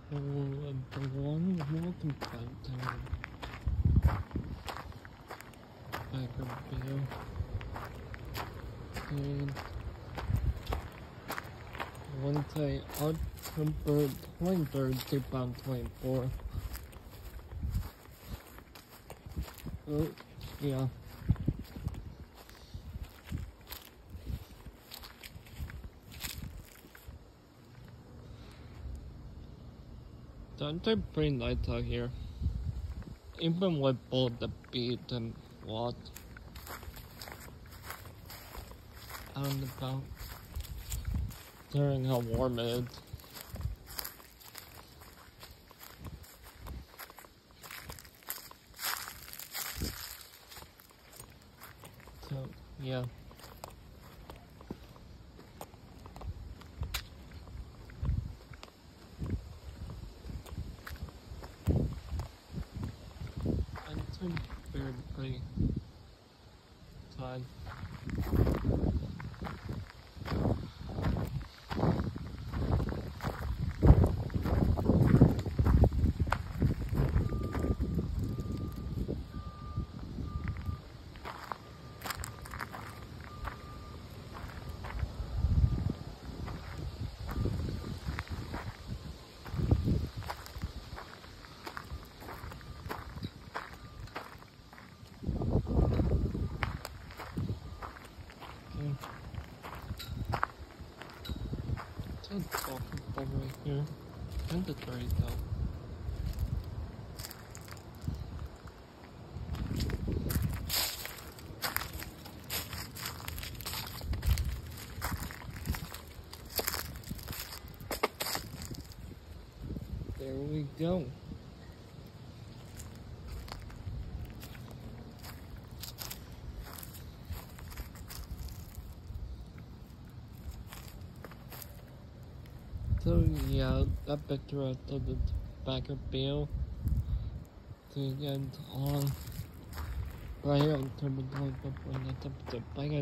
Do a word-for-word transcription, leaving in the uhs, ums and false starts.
Oh, the one welcome fountain. Bagger Bill. And Wednesday, October twenty-third, two thousand twenty-four. Oh, yeah. They're pretty nice out here. Even with both the beat and what. Out and about. During how warm it is. So, yeah. And it's been very pretty time. It's walking over here. Kind of dirty though. There we go. So yeah, that picture of the Bagger Bill to end on right here on Turbo Point, but when that's up to